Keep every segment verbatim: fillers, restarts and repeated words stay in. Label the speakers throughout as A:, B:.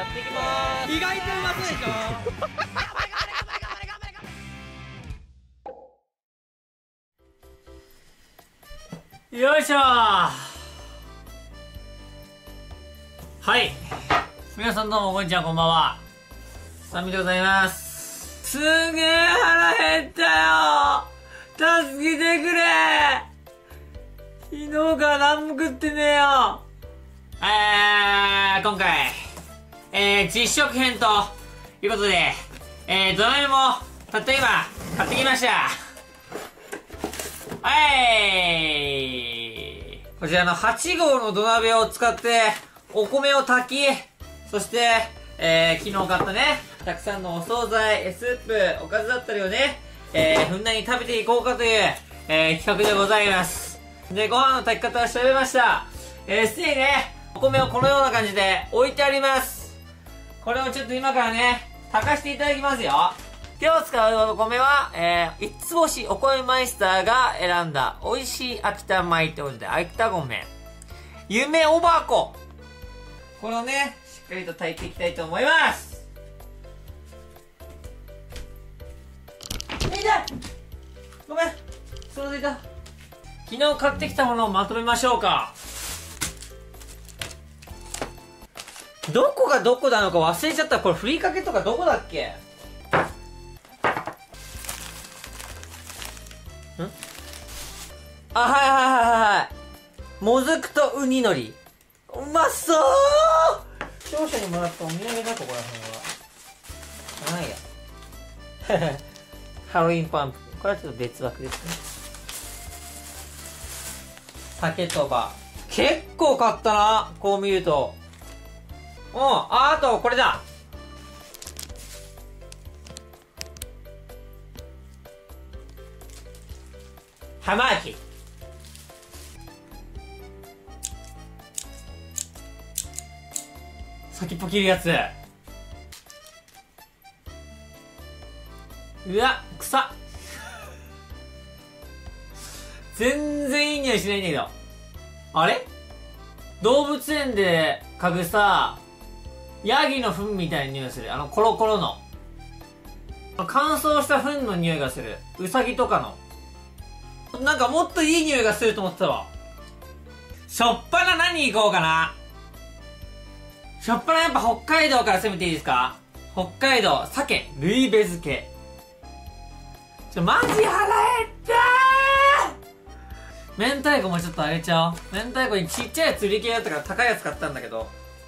A: やっていきまーす。
B: 意外とうまそうでしょ。
A: よいしょー。はい、皆さんどうもこんにちは、こんばんは。サミでございます。すげー腹減ったよー。助けてくれー。昨日から何も食ってねえよ。えー、今回、えー、実食編ということで、えー、土鍋もたった今買ってきました。はい、こちらのはち号の土鍋を使ってお米を炊き、そして、えー、昨日買ったね、たくさんのお惣菜、スープ、おかずだったりをね、えー、ふんだんに食べていこうかという、えー、企画でございます。で、ご飯の炊き方を調べました。えー、すでにね、お米をこのような感じで置いてあります。これをちょっと今からね、炊かしていただきますよ。今日使うお米は、えー、五つ星お米マイスターが選んだ美味しい秋田米ってことで、秋田米。夢おばこ。これをね、しっかりと炊いていきたいと思います。痛い！ごめん。それでいた。昨日買ってきたものをまとめましょうか。どこがどこなのか忘れちゃった。これふりかけとかどこだっけ？ん？あ、はいはいはいはい。もずくとウニのり。うまそうー。視聴者にもらったお土産だ、ここら辺は。なんや。ハロウィンパンプキン。これはちょっと別枠ですね。竹とば。結構買ったな、こう見ると。うん、あ、あと、これだ。浜焼き。先っぽ切るやつ。うわ、臭っ。全然いい匂いしないんだけど。あれ？動物園で嗅ぐさ、ヤギの糞みたいな匂いする。あの、コロコロの。乾燥した糞の匂いがする。ウサギとかの。なんかもっといい匂いがすると思ってたわ。しょっぱな何行こうかな。しょっぱなやっぱ北海道から攻めていいですか？北海道、鮭、ルイベ漬け。ちょ、マジ腹減ったー。明太子もちょっとあげちゃおう。明太子にちっちゃいやつ売り切れだったから高いやつ買ったんだけど。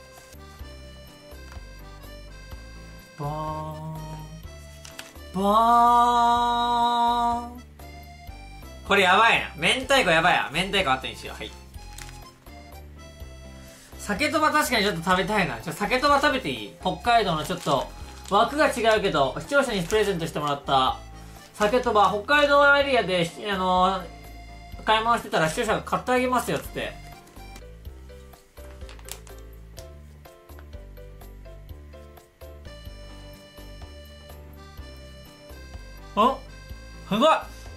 A: バーン。バーン。これやばいな。明太子やばいな。明太子後にしよう。はい。酒とば確かにちょっと食べたいな。ちょ、酒とば食べていい？北海道のちょっと枠が違うけど、視聴者にプレゼントしてもらった酒とば、北海道エリアで、あのー、買い物してたら視聴者が買ってあげますよ、つって。あ、すごい。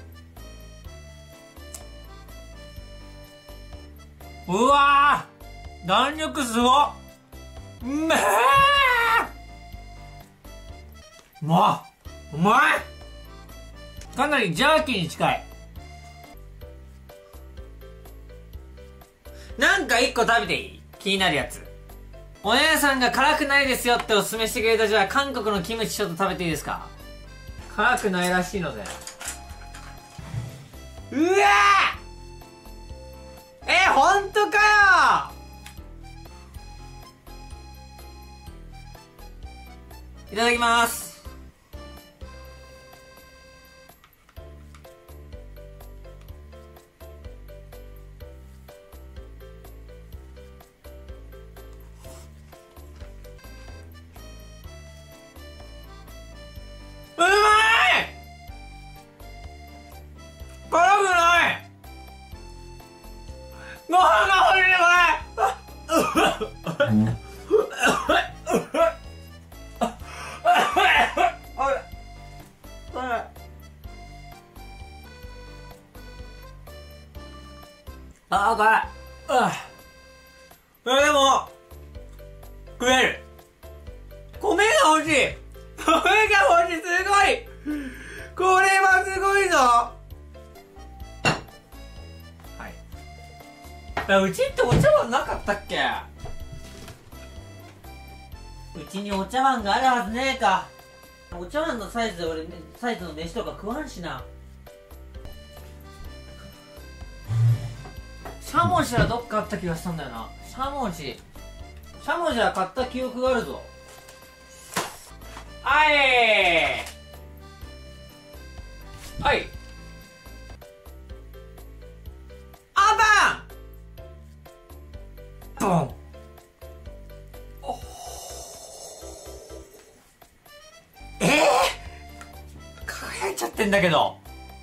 A: うわー、弾力すごっ。うめえ。うまっ、うまい。かなりジャーキーに近い。なんか一個食べていい？気になるやつ。お姉さんが辛くないですよっておすすめしてくれた、じゃあ韓国のキムチちょっと食べていいですか？辛くないらしいので。うわー、え、ほんとかよ。いただきます。うまい。辛くない。ご飯が欲しいこれ。ああ、辛い。ああ。でも、食える。 米が欲しい。米が欲しい。すごい。これはすごいぞ。はい。うちってお茶碗なかったっけ？うちにお茶碗があるはずねえか。お茶碗のサイズで俺、サイズの飯とか食わんしな。しゃもじはどっかあった気がしたんだよな。しゃもじ。しゃもじは買った記憶があるぞ。はいはいあばんボン。おええー、輝いちゃってんだけど。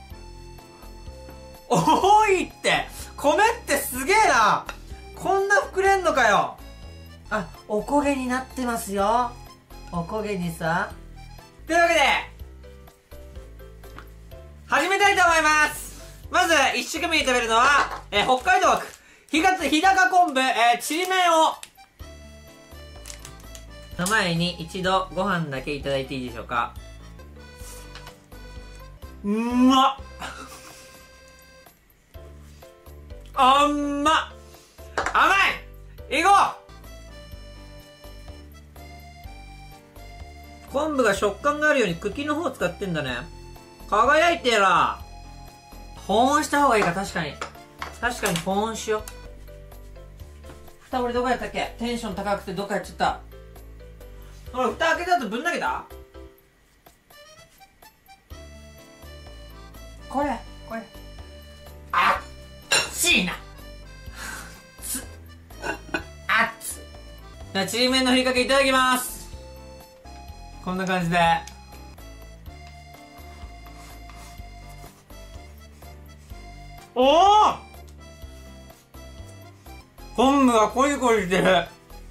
A: 多いって。米ってすげえな。こんな膨れんのかよ。あ、おこげになってますよ。おこげにさ。というわけで始めたいと思います。まずいっ食目に食べるのは、えー、北海道枠日がつ日高昆布、えー、ちりめんをの前に一度ご飯だけいただいていいでしょうか。うんまっあんま甘い。いこう。昆布が食感があるように茎の方を使ってんだね。輝いてるな。保温した方がいいか。確かに確かに保温しよう。蓋俺どこやったっけ。テンション高くてどっかやっちゃった。俺蓋開けた後ぶん投げた。これこれあっちいな。つあっつ。じゃあちりめんのふりかけいただきます。こんな感じで。おお昆布がコリコリしてる。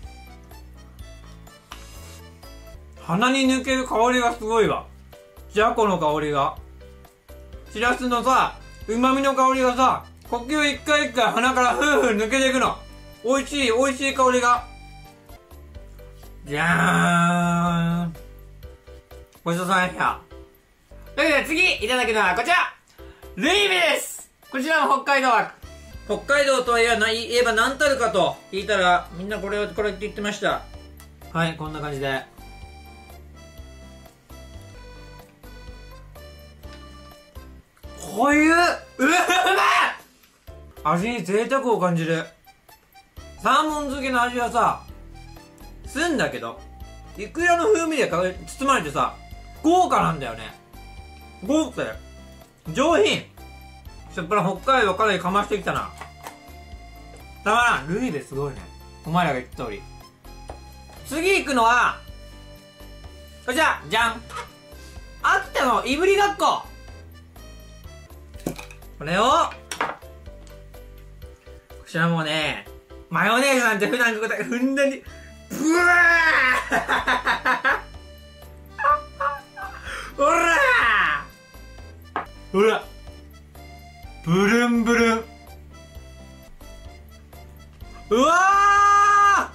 A: 鼻に抜ける香りがすごいわ。じゃこの香りが、しらすのさ旨味の香りがさ、呼吸一回一回鼻からふうふう抜けていくの。美味しい美味しい香りが。じゃーん。ごちそうさまでした。というわけで次いただくのはこちらルイベです。こちらも北海道枠。北海道とは言えば何たるかと聞いたらみんなこれをこれって言ってました。はい、こんな感じで。こういううま味に贅沢を感じる。サーモン漬けの味はさすんだけど、イクラの風味で包まれてさ豪華なんだよね。豪華だよ。上品。そっから北海道かなりかましてきたな。たまらん。ルイベすごいね。お前らが言った通り。次行くのはこちらじゃん。秋田のいぶりがっこ。これをこちらもね、マヨネーズなんて普段ここでふんだんにブワーほらほらブルンブルン。うわ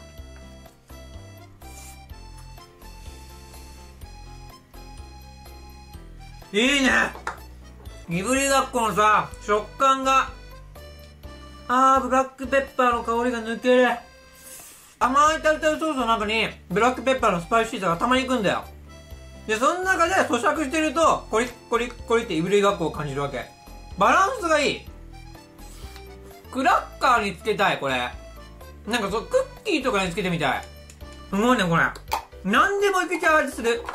A: ーいいね。いぶりがっこのさ食感が、あーブラックペッパーの香りが抜ける。甘いタルタルソースの中にブラックペッパーのスパイシーさがたまにいくんだよ。でその中で咀嚼してるとコリッコリッコリっていぶりがっこを感じるわけ。バランスがいい。クラッカーにつけたいこれ。なんかそうクッキーとかにつけてみたい。すごいねこれ。何でもいけちゃう味する。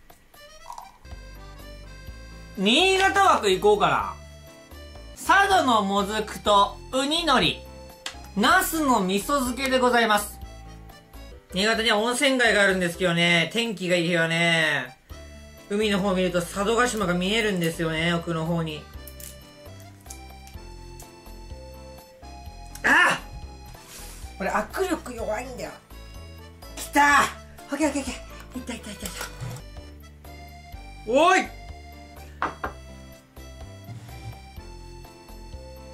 A: 新潟枠行こうかな。佐渡のもずくとウニのり、ナスの味噌漬けでございます。新潟には温泉街があるんですけどね、天気がいい日はね、海の方を見ると佐渡島が見えるんですよね、奥の方に。あっこれ握力弱いんだよ。きたー。オッケーオッケーオッケー。いったいったいったいった。おい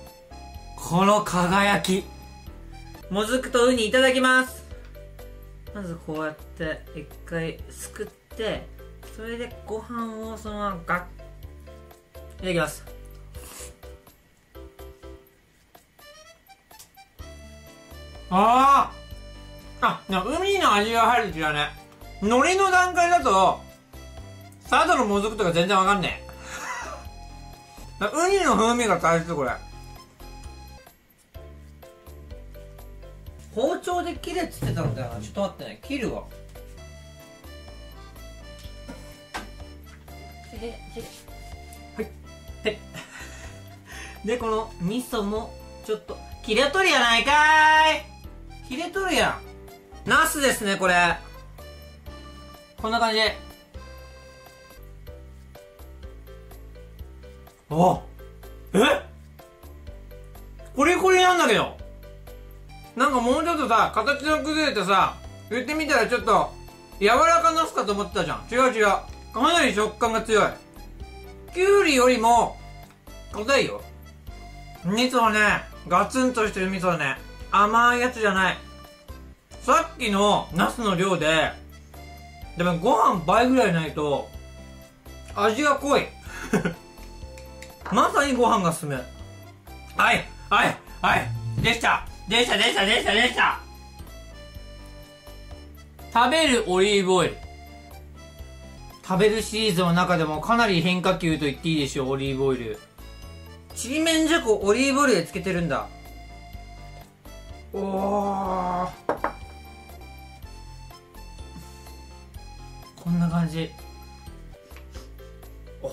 A: この輝き。もずくとウニいただきます。あまずこうやって一回すくって、それでご飯をそのままガッ、いただきます。あーあ、なウニの味が入るって違うね。海苔の段階だと佐渡のもずくとか全然わかんねえウニの風味が大切。これ包丁で切れっつってたんだよな。ちょっと待ってね、切るわ。はいででこの味噌もちょっと切れとるやないかーい。切れとるやん。ナスですね、これ。こんな感じ。あ、えコリコリなんだけど、なんかもうちょっとさ、形が崩れてさ、言ってみたらちょっと柔らかナスかと思ってたじゃん。違う違う、かなり食感が強い。きゅうりよりも硬いよ。味噌はね、ガツンとしてる味噌はね、甘いやつじゃない。さっきのナスの量ででもご飯倍ぐらいないと味が濃いまさにご飯が進む。はいはいはい、できたできたできたできたできた。食べるオリーブオイル。食べるシリーズの中でもかなり変化球と言っていいでしょう、オリーブオイル。ちりめんじゃこオリーブオイルでつけてるんだ。おー、こんな感じ。お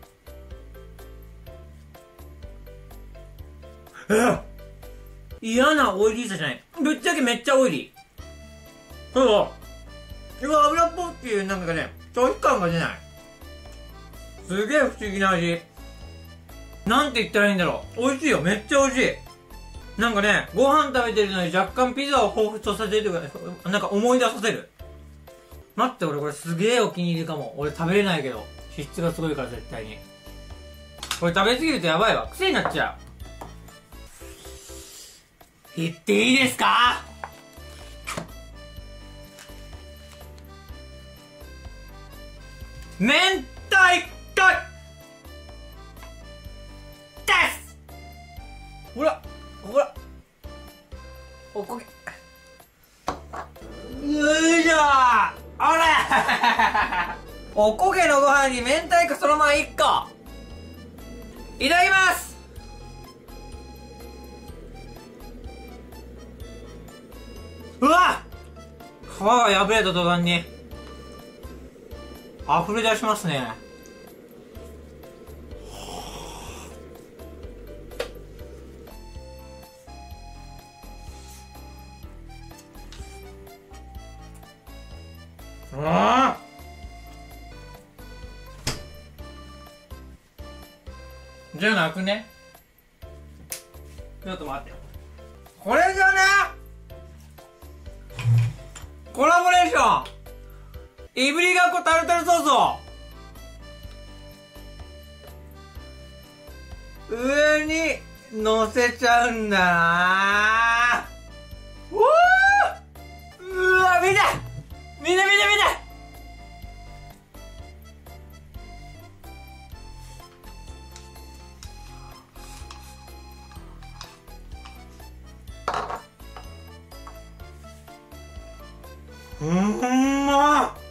A: え嫌なオイリーさじゃない。ぶっちゃけめっちゃオイリー。そう。うわ、油っぽいっていうなんかね、拒否感が出ない。すげえ不思議な味。なんて言ったらいいんだろう。美味しいよ。めっちゃ美味しい。なんかね、ご飯食べてるのに若干ピザを彷彿とさせるとか、なんか思い出させる。待って、俺これすげえお気に入りかも。俺食べれないけど。脂質がすごいから絶対に。これ食べ過ぎるとやばいわ。癖になっちゃう。言っていいですか？明太子です。ほらほら、おこげ、よいしょー、あれおこげのご飯に明太子そのままいっこいただきます。うわっ、皮が破れた途端に溢れ出しますね。ああ、じゃなくね。ちょっと待ってよ。これじゃね、コラボレーションいぶりがっこタルタルソースを上に乗せちゃうんだなー。うわー、うわ、見て見て見て見て、うんまっ。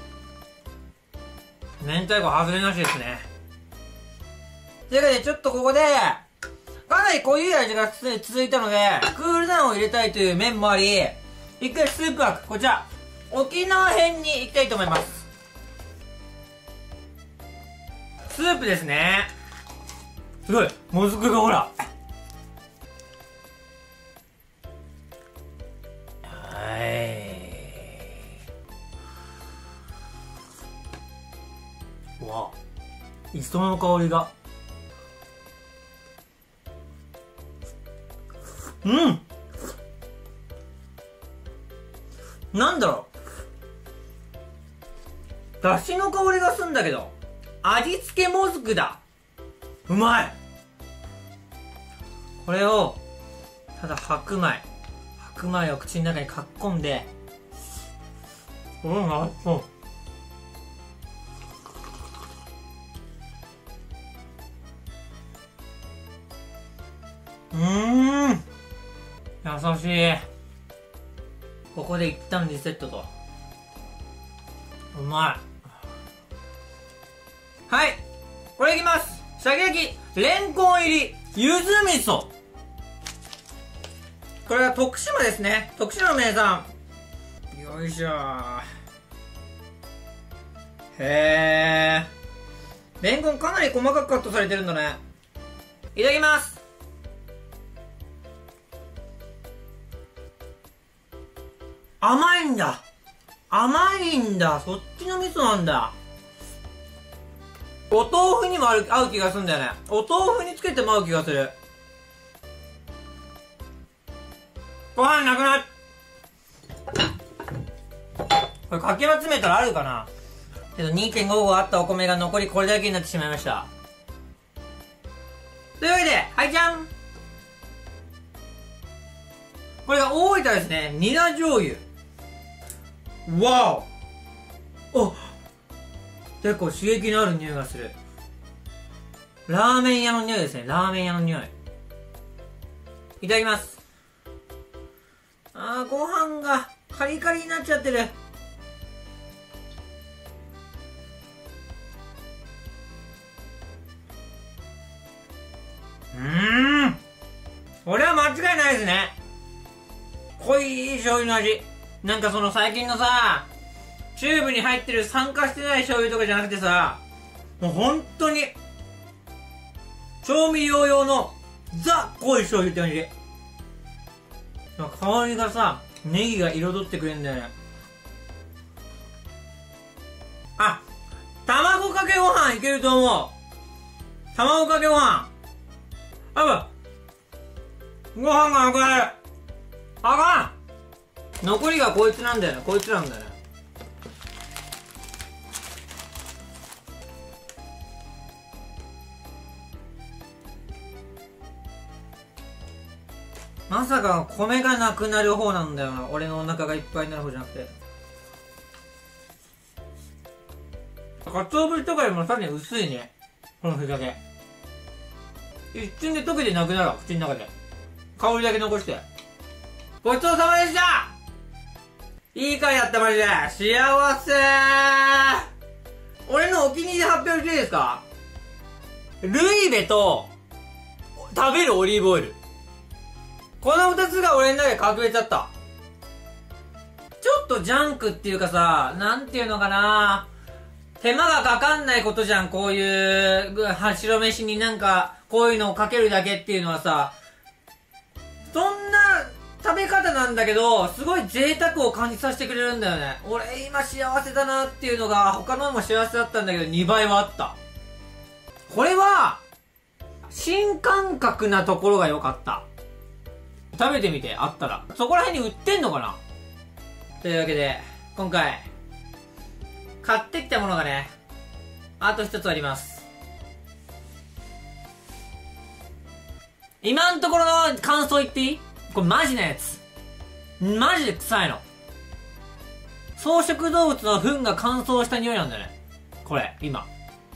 A: 明太子外れなしですね。というわけでちょっとここでかなり濃い味が続いたのでクールダウンを入れたいという面もあり、一回スープ枠、こちら沖縄編に行きたいと思います。スープですね。すごいもずくがほら、はい、うわ、磯の香りが、うん、なんだろう、だしの香りがすんだけど味付けもずくだ。うまい。これをただ白米白米を口の中にかっこんで、 うん、あっそう。うーん、優しい。ここで一旦リセットと。うまい。はい、これいきます。鮭焼きレンコン入りゆず味噌。これは徳島ですね。徳島の名産。よいしょー。へー、レンコンかなり細かくカットされてるんだね。いただきます。甘いんだ、甘いんだ。そっちの味噌なんだ。お豆腐にも合う合う気がするんだよね。お豆腐につけても合う気がする。ご飯なくなっ、これかけら詰めたらあるかな。けど にてんご 合あったお米が残りこれだけになってしまいました。というわけで、はいじゃん。これが大分ですね。ニラ醤油。わお。お、結構刺激のある匂いがする。ラーメン屋の匂いですね。ラーメン屋の匂い。いただきます。あー、ご飯がカリカリになっちゃってる。うーん、これは間違いないですね。濃い醤油の味。なんかその最近のさ、チューブに入ってる酸化してない醤油とかじゃなくてさ、もう本当に調味料用のザ濃い醤油って感じ。香りがさ、ネギが彩ってくれるんだよね。あ、卵かけご飯いけると思う。卵かけご飯。あぶ、ご飯がなくなる。あかん。残りがこいつなんだよね。こいつなんだよね。まさか米がなくなる方なんだよな。俺のお腹がいっぱいになる方じゃなくて。鰹節とかよりもさらに薄いね。このふりかけ。一瞬で溶けてなくなるわ、口の中で。香りだけ残して。ごちそうさまでした。いい回だった、マジで。幸せー。俺のお気に入り発表していいですか？ルイベと、食べるオリーブオイル。この二つが俺の中で隠れちゃった。ちょっとジャンクっていうかさ、なんていうのかな、手間がかかんないことじゃん、こういう、白飯になんか、こういうのをかけるだけっていうのはさ、そんな食べ方なんだけど、すごい贅沢を感じさせてくれるんだよね。俺今幸せだなっていうのが、他のも幸せだったんだけど、にばいはあった。これは、新感覚なところが良かった。食べてみて、あったら。そこら辺に売ってんのかな？というわけで、今回、買ってきたものがね、あと一つあります。今んところの感想言っていい？これマジなやつ。マジで臭いの。草食動物の糞が乾燥した匂いなんだよね。これ、今。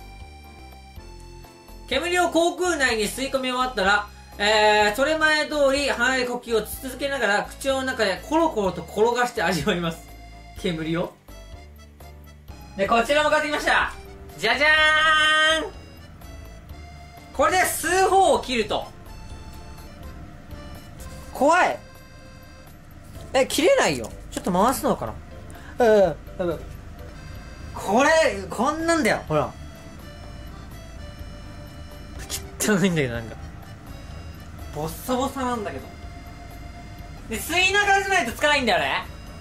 A: 煙を口腔内に吸い込み終わったら、えー、それ前通り鼻で呼吸を続けながら口の中でコロコロと転がして味わいます。煙を。で、こちらも買ってきました。じゃじゃーん。これで吸う方を切ると。怖い。え、切れないよ。ちょっと回すのかな。うん、うん。これ、こんなんだよ。ほら。汚いんだけど、なんか。ボッサボサなんだけど。で、吸いながらじゃないとつかないんだよね。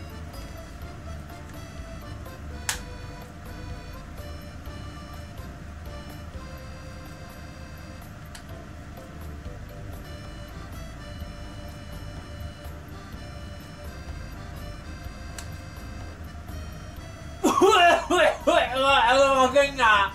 A: うわうわうわうわうわわかんな。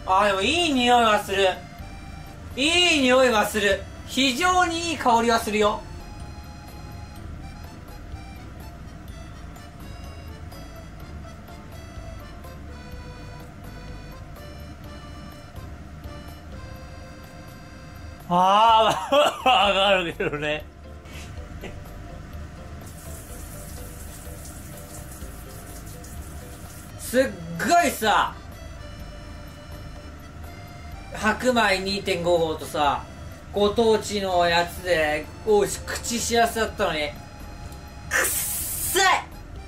A: あーでもいい匂いはする。いい匂いはする。非常にいい香りはするよ。ああわかるけどね。すっごいさ、白米 にてんご 合とさ、ご当地のやつでおいし口しやすだったのに、くっさい。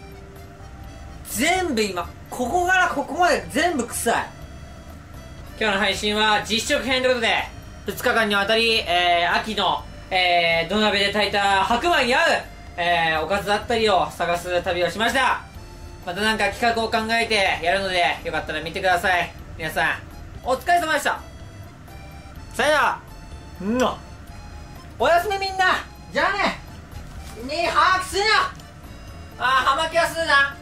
A: 全部今ここからここまで全部臭い。今日の配信は実食編ということで、ふつかかんにわたり、えー、秋の、えー、土鍋で炊いた白米に合う、えー、おかずだったりを探す旅をしました。またなんか企画を考えてやるので、よかったら見てください。皆さんお疲れ様でした。さよなら。うんのおやすみみんな。じゃあね。に把握するな。あー葉巻はするな。